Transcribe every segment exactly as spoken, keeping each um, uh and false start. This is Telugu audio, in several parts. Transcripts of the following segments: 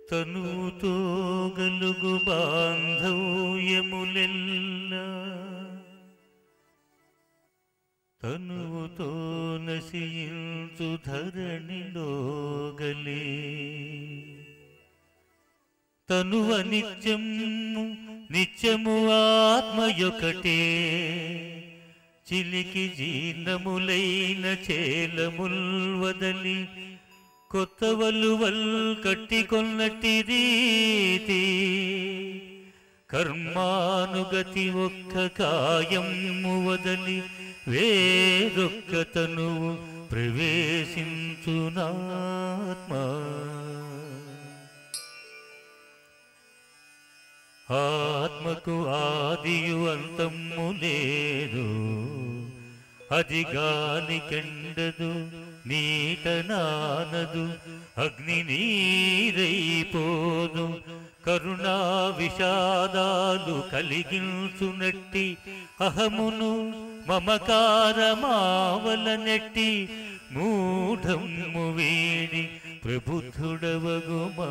తనుతో గలుగు బాంధవ్యములెల్ల తనుతో నశించు ధరణిలో గలే తనువ నిత్యము నిత్యము ఆత్మయొకటే చిలికి జీర్ణములైన చేలముల్ వదలి కొత్త వలువల్ కట్టి కొన్నటి రీతి కర్మానుగతి ఒక్క కాయము వదలి వేరొక్క తనువు ప్రవేశించునాత్మ ఆత్మకు ఆదియు అంతము లేదు అది గాలి కెండదు నీట నానదు అగ్ని నీరైపోదు కరుణా విషాదాలు కలిగించునట్టి అహమును మమకారమావల నెట్టి మూఢము వీడి ప్రబుద్ధుడవగుమా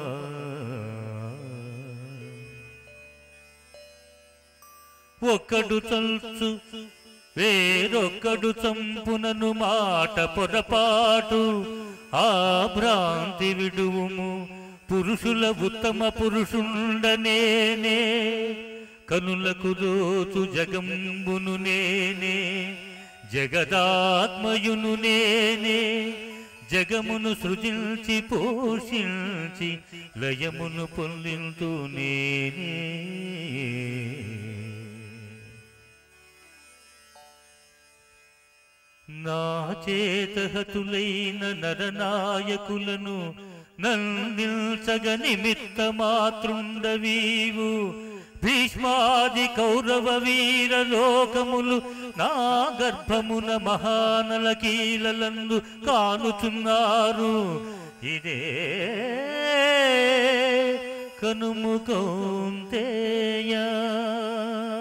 ఒక్కడు చల్చు వేరొక్కడు చంపునను మాట పొరపాటు ఆ భ్రాంతి విడువుము పురుషుల ఉత్తమ పురుషుండనేనే కనులకు దోచు జగంబును నేనే జగదాత్మయును నేనే జగమును సృజించి పోషించి లయమును పొందింతు నేనే నా చేతహతులైన నరనాయకులను నందించగ నిమిత్త మాతృండవీవు భీష్మాది కౌరవ వీర లోకములు నా గర్భమున మహానల కీలలందు కానుచున్నారు ఇదే కనుము కౌంతేయ